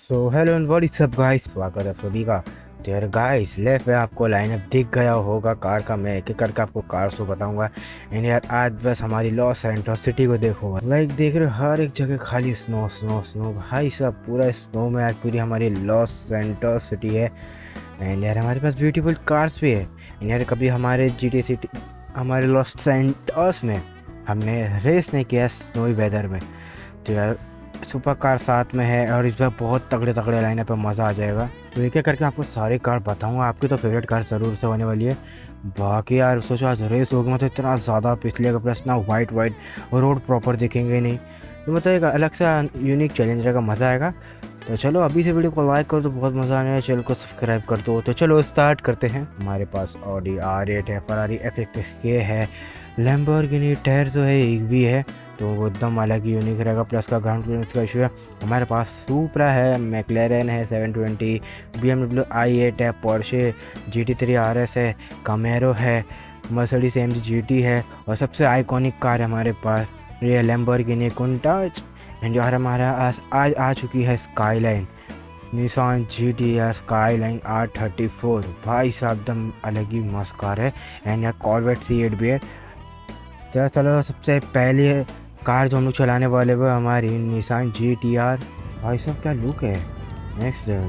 So hello and what is up guys, स्वागत है सभी का। तो यार गाइस, लेफ्ट में आपको लाइनअप दिख गया होगा कार का। मैं एक एक करके आपको कार शो बताऊंगा। एंड यार आज बस हमारी लॉस एंटोस सिटी को देखो, लाइक देख रहे हो हर एक जगह खाली स्नो स्नो स्नो। भाई साहब पूरा स्नो में आज पूरी हमारी लॉस एंटोस सिटी है। एंड यार हमारे पास ब्यूटीफुल कार्स भी है। एंड यार कभी हमारे जीटी सिटी, हमारे लॉस एंटोस में हमने रेस नहीं किया स्नोई वेदर में। तो यार सुपर कार साथ में है और इस बार बहुत तगड़े तगड़े लाइनअप पे मज़ा आ जाएगा। तो एक एक करके आपको सारे कार बताऊंगा। आपकी तो फेवरेट कार ज़रूर से होने वाली है। बाकी यार सोचो आज रेस होगी, मतलब इतना ज़्यादा पिछले का प्लस ना वाइट वाइट और रोड प्रॉपर दिखेंगे नहीं। तो मतलब एक अलग सा यूनिक चैलेंज रहेगा, मज़ा आएगा। तो चलो अभी से वीडियो को लाइक कर दो, बहुत मज़ा आने है। चैनल को सब्सक्राइब कर दो। तो चलो स्टार्ट करते हैं। हमारे पास ऑडी R8 है, फरारी F1 है, लैम्बोर्गिनी टैर्जो है, एक भी है। तो वो एकदम अलग ही यूनिक रहेगा। प्लस का ग्राउंड क्लियरेंस का इशू है। हमारे पास सुपरा है, मैक्लेरन है 720, BMW i8 है, पोर्शे GT3 RS है, कैमेरो है, मर्सिडीज AMG GT है और सबसे आइकॉनिक कार है हमारे पास ये लैम्बोर्गिनी कुंटाच। एंड जो हमारा आज आ चुकी है skyline, Nissan GT skyline R34। भाई साहब एकदम अलग ही मस्त कार है। एंड यहाँ कॉर्वेट C8 भी है। तो चलो सबसे पहले कार जो हम लोग चलाने वाले वो हमारी निसान GTR। भाई साहब क्या लुक है, next level.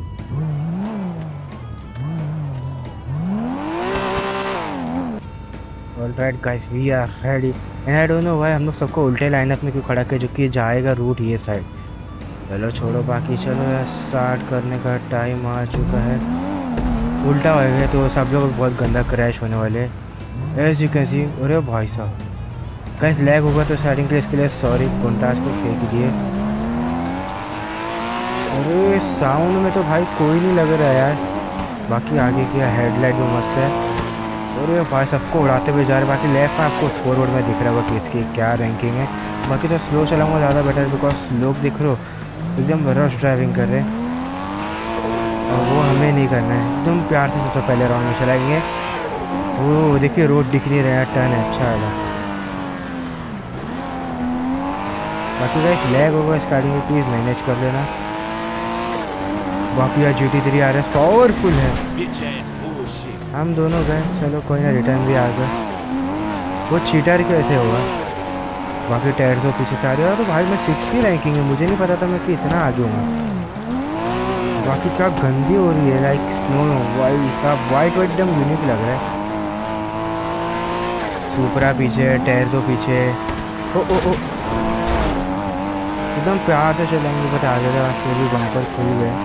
Alright guys, we are ready. And I don't know भाई हम लोग सबको उल्टे लाइनअप में क्यों खड़ा किया, जो कि जाएगा रूट ये साइड। चलो छोड़ो बाकी, चलो स्टार्ट करने का टाइम आ चुका है। उल्टा हो गया तो सब लोग बहुत गंदा क्रैश होने वाले हैं एज यू कैन सी। अरे भाई साहब कैसे लैग होगा तो स्टार्टिंग के लिए इसके लिए सॉरी, कॉन्टास को फेंक दिए। अरे साउंड में तो भाई कोई नहीं लग रहा है यार। बाकी आगे की हेडलाइट भी मस्त है। अरे भाई सबको उड़ाते हुए जा रहे। बाकी लेफ्ट में आपको फॉरवर्ड में दिख रहा होगा कि इसकी क्या रैंकिंग है। बाकी तो स्लो चलाऊंगा ज़्यादा बेटर, बिकॉज लोग देख रहे हो एकदम रश ड्राइविंग कर रहे हैं और वो हमें नहीं करना है। एकदम प्यार से सबसे पहले राउंड में चलाएंगे। वो देखिए रोड दिख नहीं रहा है, टर्न है अच्छा है। बाकी गाइस लैग होगा स्टार्टिंग में, प्लीज़ मैनेज कर लेना। बाकी यार GT3 RS पावरफुल है। हम दोनों गए, चलो कोई ना, रिटर्न भी आ गया। वो चीटर कैसे होगा। बाकी टायर तो पीछे से आ रहे हो। तो भाई मैं 60 रैंकिंग है, मुझे नहीं पता था मैं कि इतना आगे हूँ। बाकी क्या गंदी हो रही है, लाइक स्नो वाइट साहब, वाइट वाइट एकदम यूनिक लग रहा है। सुपरा पीछे, टायर तो पीछे। ओ ओ ओ एकदम प्यार से चलेंगे बट आगे का फिर भी बम्पर खुल गए।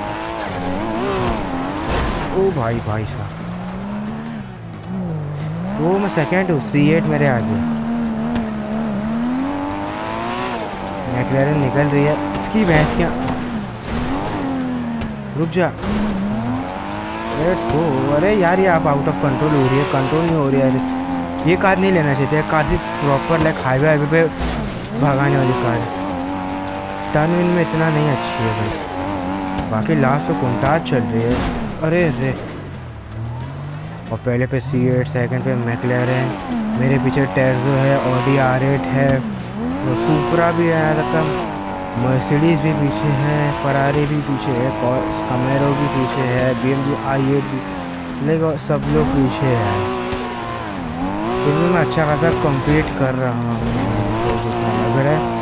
ओ भाई भाई साहब, वो मैं सेकंड हूँ, C8 मेरे आगे। मैक्लेरन निकल रही है, इसकी भैंस क्या। रुक जा, लेट्स गो। अरे यार ये आप आउट ऑफ कंट्रोल हो रही है, कंट्रोल नहीं हो रही है। ये कार नहीं लेना चाहिए, कार सिर्फ प्रॉपर लाइक हाईवे पे भगाने वाली कार है। टर्न विन में इतना नहीं अच्छी है भाई। बाकी लास्ट तो कुंटाज चल रही है। अरे रे, और पहले पे C8, सेकंड पे मैक्लेरन, मेरे पीछे टैर्जो है, ऑडी R8 है, तो सुपरा भी है, मतलब मर्सिडीज़ भी पीछे है, फरारी भी पीछे है, कैमेरो भी पीछे है, BMW i8 भी, लेकिन सब लोग पीछे है। फिर भी मैं अच्छा खासा कम्पीट कर रहा हूँ, तो जितना लग रहा है।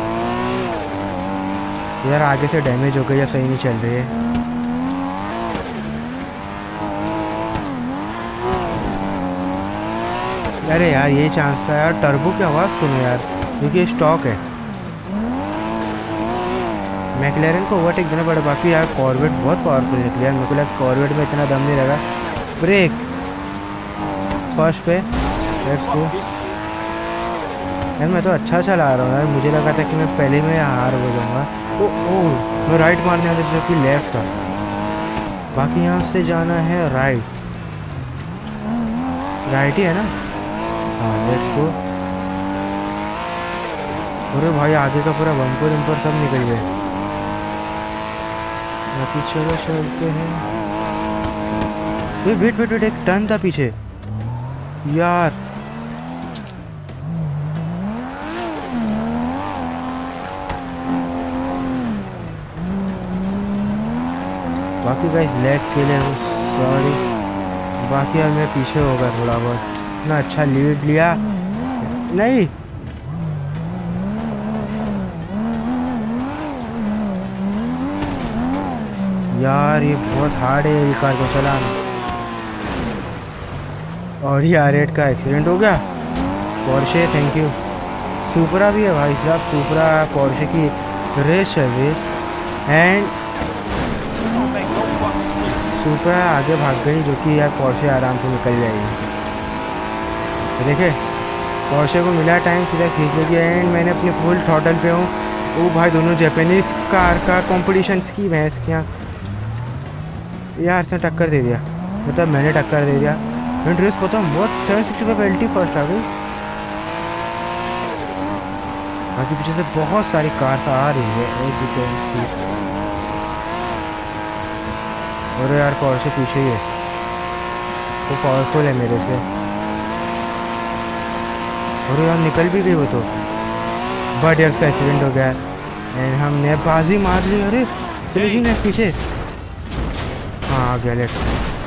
यार आगे से डैमेज हो गई या सही नहीं चल रही है। अरे यार ये चांस था यार, टर्बो की आवाज़ सुनो यार, क्योंकि स्टॉक है। मैक्लेरन को ओवरटेक देना पड़ा। बाकी यार कॉर्वेट बहुत पावरफुल निकली यार, मेरे को लगा कॉर्वेट में इतना दम नहीं लगा। ब्रेक फर्स्ट पे, लेट्स गो। यार मैं तो अच्छा चला रहा हूँ यार, मुझे लगा था कि मैं पहले में हार हो जाऊँगा। ओ मैं राइट मारने वाला जो कि लेफ्ट था। बाकी यहाँ से जाना है राइट, राइट ही है ना, हाँ लेट्स गो। अरे भाई आगे का पूरा बम्पर वम्पर सब निकल गए। बाकी चलो चलते हैं। वेट वेट वेट, एक टर्न था पीछे यार। बाकी गाइस लैग के लिए सॉरी। बाकी यार मैं पीछे हो गया थोड़ा बहुत, इतना अच्छा लीड लिया नहीं। यार ये बहुत हार्ड है ये कार को चलाना। और ये R8 का एक्सीडेंट हो गया। Porsche thank you. सुपरा भी है भाई साहब, सुपरा पोर्शे की रेस है ये। एंड सुपरा आगे भाग गई, जो कि यार पोर्शे आराम से निकल जाएगी। तो देखे पोर्शे को मिला टाइम, सीधा खींच लेगी। एंड मैंने अपने फुल थ्रॉटल पे हूँ। वो भाई दोनों जापानीज कार का कॉम्पिटिशन की भैंस क्या यार से टक्कर दे दिया, मतलब मैंने टक्कर दे दिया। रेस पता बहुत 765 LT फर्स्ट आ गई। बाकी पीछे से बहुत सारी कार्स आ रही है और यार पोर्शे पीछे ही है, वो पावरफुल है मेरे से। और यार निकल भी गई वो तो, बट यार उसका एक्सीडेंट हो गया एंड हमने बाजी मार ली। अरे चलेगी ना पीछे, हाँ आ गया लेट।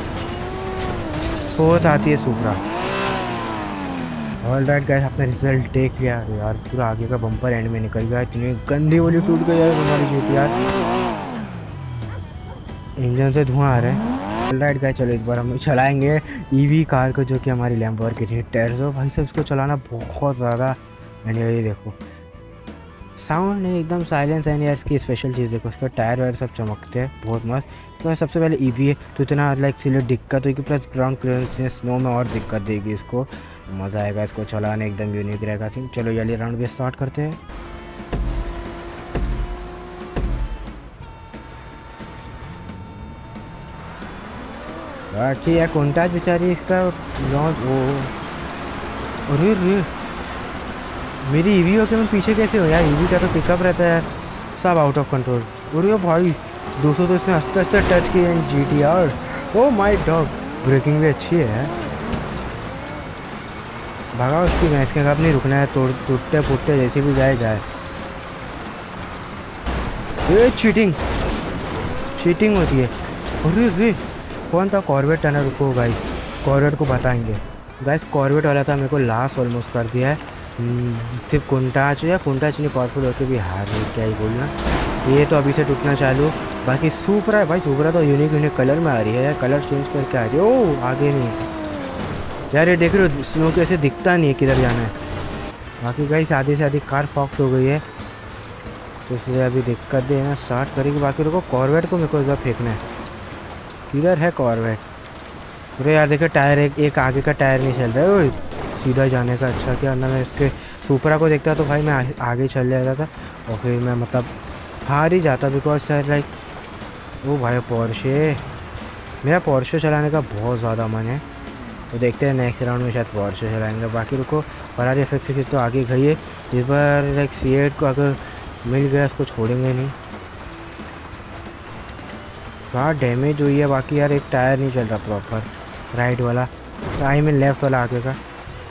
बहुत आती है सुपरा। ऑल राइट गाइस, आपने रिजल्ट देख लिया। यार पूरा आगे का बम्पर एंड में निकल गया, इतनी गंदी वाली टूट गई यार हमारी जीप यार, इंजन से धुआं आ रहा है। ऑल राइट गाइस, चलो इस बार हम चलाएंगे ईवी कार को, जो कि हमारी लैम्बोर्गिनी टेरेजो। भाई साहब इसको चलाना बहुत ज़्यादा, एंड ये देखो साउंड नहीं एकदम साइलेंस है यार। इसकी स्पेशल चीज़ देखो, उसका टायर वायर सब चमकते हैं बहुत मस्त। तो सबसे पहले ईवी है तो इतना लाइक इसलिए दिक्कत होगी, प्लस ग्राउंड क्लियरेंस स्नो में और दिक्कत देगी इसको। मज़ा आएगा इसको चलाने, एकदम यूनिक रहेगा सीन। चलो ये राउंड भी स्टार्ट करते हैं। ठीक है कौनटा बेचारी इसका लॉन्च वो। अरे रे मेरी ईवी हो के मैं पीछे कैसे हो यार, ईवी का तो पिकअप रहता है सब आउट ऑफ कंट्रोल। अरे भाई 200 तो इसने हंसते हंसते टच किए GTR। Oh my dog, braking भी अच्छी है। भागा उसकी भैंस के साथ, नहीं रुकना है, टूटते फूटते जैसे भी जाए जाए। ये चीटिंग होती है। अरे रे कौन था कॉर्वेट है ना, रुको गाइस कॉर्वेट को बताएंगे। गाइस कॉर्वेट वाला था, मेरे को लास्ट ऑलमोस्ट कर दिया है। सिर्फ कुंटाच नहीं पावरफुल होकर भी हार रही, क्या ही बोलना। ये तो अभी से टूटना चालू। बाकी सुपरा है भाई, सुपरा तो यूनिक कलर में आ रही है यार, कलर चेंज करके आ रही है। ओ आगे नहीं यार, ये देख रहे हो स्नो कैसे दिखता नहीं है किधर जाना है। बाकी गाइस आधी से आधी कार फॉक्स हो गई है, तो इसलिए अभी दिक्कत देना स्टार्ट करेगी। बाकी रुको कॉर्वेट को मेरे को इधर फेंकना है, किधर है कॉर्वेट। अरे यार देखो टायर एक आगे का टायर नहीं चल रहा है, सीधा जाने का। अच्छा क्या ना, मैं इसके सुपरा को देखता तो भाई मैं आगे चल जाता था और फिर मैं मतलब हार ही जाता, बिकॉज सर लाइक वो भाई पोर्शे, मेरा पोर्शे चलाने का बहुत ज़्यादा मन है। तो देखते हैं नेक्स्ट राउंड में शायद पोर्शे चलाएंगे। बाकी रुको फरारी FX से तो आगे गई है इस बार, लाइक C8 को अगर मिल गया उसको छोड़ेंगे नहीं। कार डैमेज हुई है। बाकी यार एक टायर नहीं चल रहा प्रॉपर, राइट वाला, आई मीन लेफ्ट वाला आगे का।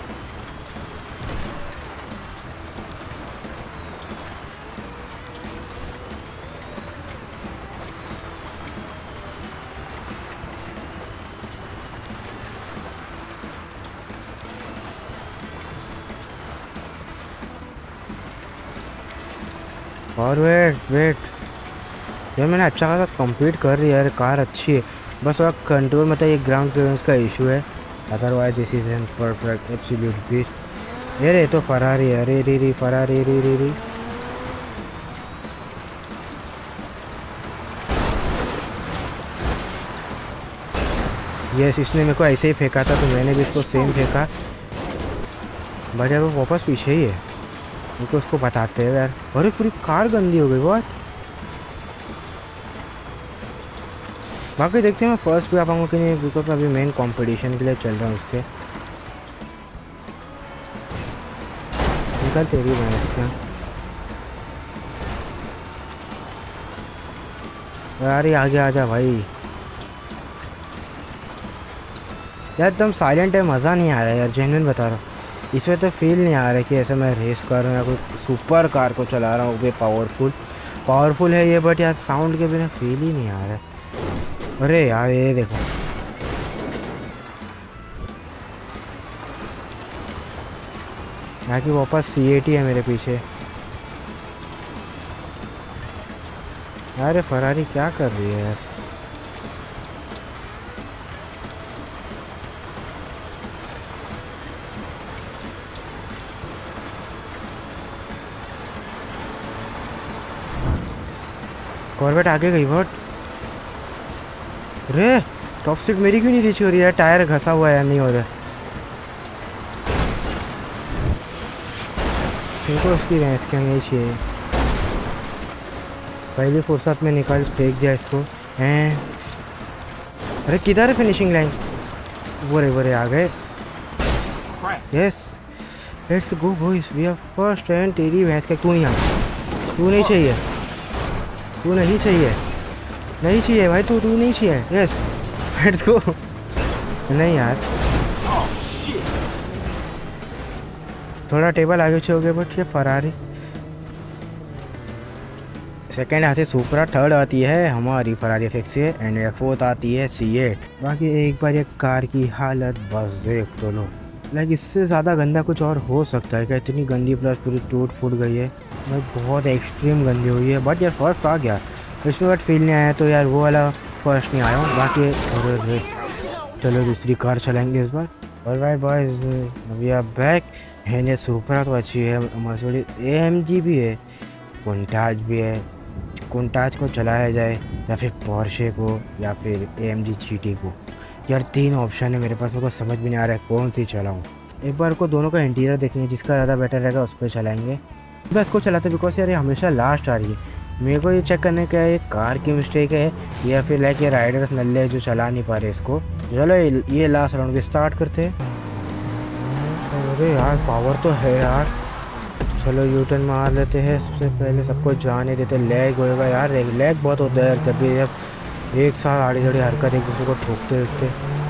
और वेट यार मैंने अच्छा खासा कंप्लीट कर रही है यार, कार अच्छी है, बस वह कंट्रोल मतलब ये ग्राउंड क्लियरेंस का इशू है। Otherwise this is an perfect absolute beast. यार ये तो फरारी है, अरे री फरारी री। यस इसने मेरे को ऐसे ही फेंका था, तो मैंने भी इसको सेम फेंका, बट यार वो वापस पीछे ही है। उनको उसको बताते हैं यार। अरे पूरी कार गंदी हो गई बहुत। बाकी देखते हैं मैं फर्स्ट भी आ पाऊँगा कि नहीं, बिकॉज अभी मेन कंपटीशन के लिए चल रहा हूँ उसके। निकल तेरी भैंस क्या यार, ये आगे आ जा भाई। यार एकदम साइलेंट है, मज़ा नहीं आ रहा है यार, जेन्युइन बता रहा हूँ। इसमें तो फील नहीं आ रहा है कि ऐसे मैं रेस कर रहा हूँ या कोई सुपर कार को चला रहा हूँ। वो पावरफुल है ये, बट यार साउंड के बिना फील ही नहीं आ रहा है। अरे यार ये देखो, यहाँ की वापस C80 है मेरे पीछे। अरे फरारी क्या कर रही है यार। कॉर्वेट आगे गई बहुत। अरे टॉप सीट मेरी क्यों नहीं रीच हो रही है? टायर घसा हुआ है या नहीं हो रहा है? देखो उसकी भैंस क्या नहीं चाहिए। पहली फुर्सत में निकाल फेंक दिया इसको हैं। अरे किधर है फिनिशिंग लाइन? वो रे आ गए। Yes let's go boys, we are first. And तेरी भैंस का तू नहीं आ, तू नहीं चाहिए, तू नहीं चाहिए, नहीं चाहिए भाई, तू नहीं चाहिए। Yes let's go. नहीं यार थोड़ा टेबल आगे पीछे हो गया, बट ये फरारी। सेकेंड आती है सुपरा, थर्ड आती है हमारी फरारी FX एंड फोर्थ आती है C8। बाकी एक बार ये कार की हालत बस देख तो लो। लाइक इससे ज़्यादा गंदा कुछ और हो सकता है क्या? इतनी गंदी, प्लस पूरी टूट फूट गई है, लाइक बहुत एक्सट्रीम गंदी हुई है। बट यार फर्स्ट आ गया इसमें, बट फील नहीं आया, तो यार वो वाला फर्स्ट नहीं आया हूँ। बाकी चलो दूसरी कार चलाएंगे इस बार। Alright boys, we are back. है ये सुपरा तो अच्छी है, मर्सिडीज AMG भी है, कुंटाज भी है। कुंटाज को चलाया जाए या फिर पोर्शे को या फिर AMG GT को? यार 3 ऑप्शन है मेरे पास, मेरे को समझ भी नहीं आ रहा है कौन सी चलाऊँ। एक बार को दोनों का इंटीरियर देखेंगे, जिसका ज़्यादा बेटर रहेगा उस पर चलाएंगे। बस को चलाते बिकॉज यार ये हमेशा लास्ट आ रही है। मेरे को ये चेक करने का ये कार की मिस्टेक है या फिर लाइक ये राइडर्स नल्ले जो चला नहीं पा रहे इसको। चलो ये लास्ट राउंड की स्टार्ट करते हैं। अरे यार पावर तो है यार। चलो यूटर्न मार लेते हैं, सबसे पहले सबको जाने देते। लैग होएगा यार, लैग बहुत होता है यार, जब भी जब एक साथ आड़ी आड़ी हरकत एक दूसरे को ठोकते रहते।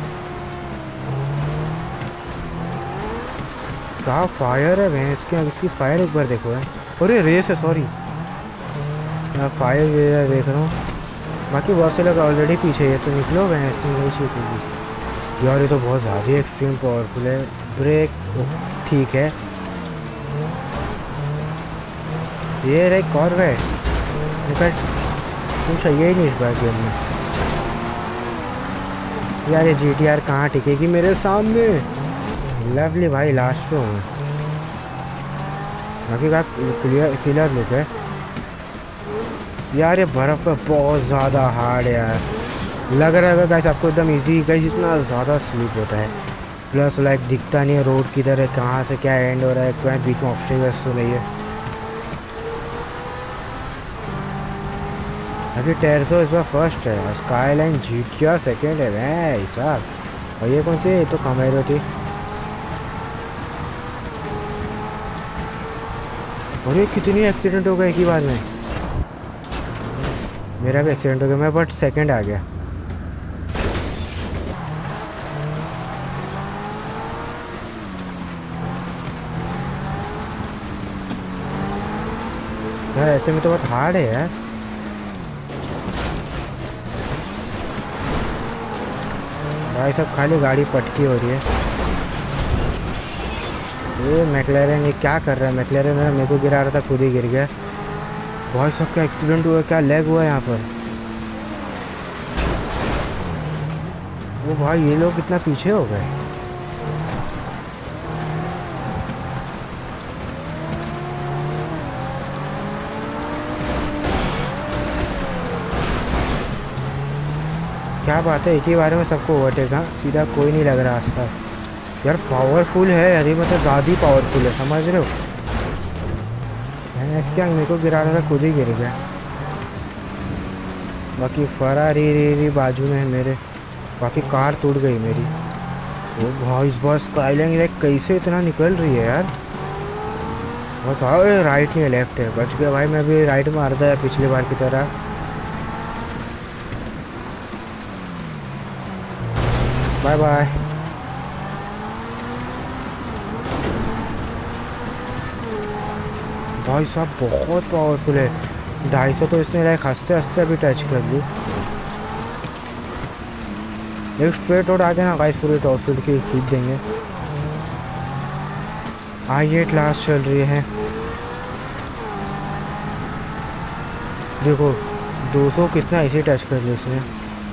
क्या फायर है भैंस के, इसकी फायर एक बार देखो है। अरे रेस है, सॉरी फायर देख रहा हूँ। बाकी बहुत से लोग ऑलरेडी पीछे है, तो निकलो भैंस की नहीं छूटेगी यार। ये तो बहुत ज़्यादा एक्सट्रीम पावरफुल है। ब्रेक ठीक है, ये रही कॉर्वेट, तुम चाहिए ही नहीं इस बार गेम में यार। ये GTR कहाँ टिकेगी मेरे सामने? लवली भाई लास्ट पे हूँ। बाकी का क्लियर लुक है यार। ये बर्फ़ पे बहुत ज़्यादा हार्ड है यार, लग रहा है गाइस आपको एकदम इजी। गाइस इतना ज़्यादा स्लिप होता है, प्लस लाइक दिखता नहीं है रोड किधर है, कहाँ से क्या एंड हो रहा है, क्या बीच में ऑब्स्टेकल्स तो नहीं है। अभी टेरसो इस बार फर्स्ट है, स्काईलाइन GTR सेकेंड है भाई साहब। और ये कौन सी है? तो कैमरो थी। और ये कितनी एक्सीडेंट हो गए एक ही बार में। मेरा भी एक्सीडेंट हो गया, मैं बट सेकंड आ गया। यार ऐसे में तो बहुत हार्ड है यार। भाई सब खाली गाड़ी पटकी हो रही है। ये मैकलेरन ये क्या कर रहा है? मैकलेरन मेरे को गिरा रहा था, खुद ही गिर गया। बहुत सबका एक्सीडेंट हुआ, क्या लैग हुआ है यहाँ पर। वो भाई ये लोग कितना पीछे हो गए। क्या बात है, एक ही बारे में सबको ओवरटेक। हाँ सीधा कोई नहीं लग रहा आसपास। यार पावरफुल है, अरे मतलब ज़्यादा पावरफुल है, समझ रहे हो? क्या मेरे को गिरा रहा था, खुद ही गिर गया। बाकी फरारी बाजू में है मेरे, बाकी कार टूट गई मेरी। वो भाई इस बस स्काईलाइन लाइक कैसे इतना निकल रही है यार। बस आओ, राइट नहीं है लेफ्ट है, बच गया भाई। मैं भी राइट मार दिया पिछली बार की तरह। Bye bye. भाई साहब बहुत पावरफुल है। 250 तो इसने लाइक हंसते हंसते अभी टच कर ली। एक स्ट्रेट रोड आगे ना गाइस, पूरी टॉप स्पीड की खींच देंगे। आइए क्लास चल रही है, देखो 200 कितना इसे टच कर लिया इसने।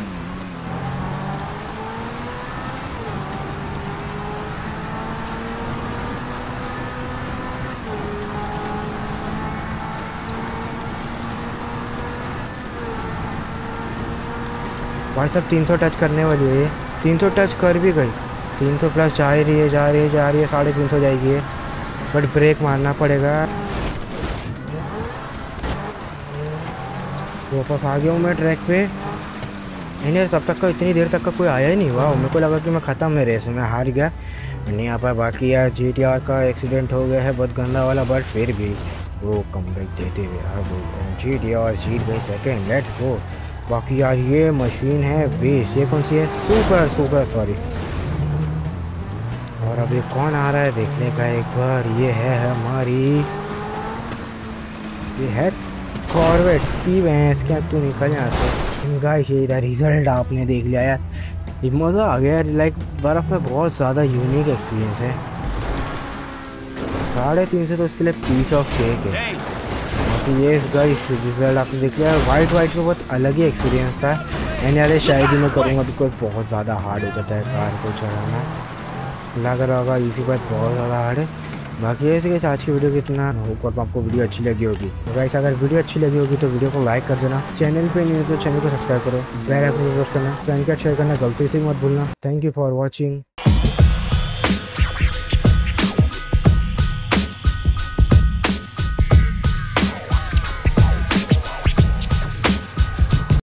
भाई साहब 300 टच करने वाली है ये, 300 टच कर भी गई, 300 प्लस जा ही रही है, जा रही है, जा रही है, 350 जाएगी ये, बट ब्रेक मारना पड़ेगा। वापस आ गया हूँ मैं ट्रैक पे। नहीं तब तक का, इतनी देर तक का कोई आया ही नहीं हुआ, मेरे को लगा कि मैं ख़त्म है रेस में, हार गया, नहीं आ पाया। बाकी यार GTR का एक्सीडेंट हो गया है बहुत गंदा वाला, बट फिर भी वो कमबैक देते हुए यार GTR जीत गई सेकेंड, लेट्स गो। बाकी यार ये मशीन है बेस, ये कौन सी है, सुपर सुपर सॉरी। और अभी कौन आ रहा है देखने का एक बार, ये है हमारी, ये है कॉर्वेट की भैंस, क्या तू निकल यहाँ से। गाइस ये इधर रिजल्ट आपने देख लिया यार, ये मज़ा आ गया। लाइक बर्फ़ में बहुत ज़्यादा यूनिक एक्सपीरियंस है, 350 तो इसके लिए पीस ऑफ केक है। बाकी ये गाइस रिजल्ट आपने देख लिया, वाइट में बहुत अलग ही एक्सपीरियंस था। एंड यार शायद ही मैं करूँगा बिकॉज बहुत ज़्यादा हार्ड हो जाता है कार को चलाना, लग रहा होगा इसी बात बहुत ज़्यादा हार्ड है। बाकी ऐसे कि आज की वीडियो कितना होप आपको वीडियो अच्छी लगी होगी। तो गाइस अगर वीडियो अच्छी लगी होगी तो वीडियो को लाइक कर देना, चैनल पे नहीं हो तो चैनल को सब्सक्राइब करो, बेल आइकन को प्रेस करना, फ्रेंड का शेयर करना गलती से मत भूलना। Thank you for watching.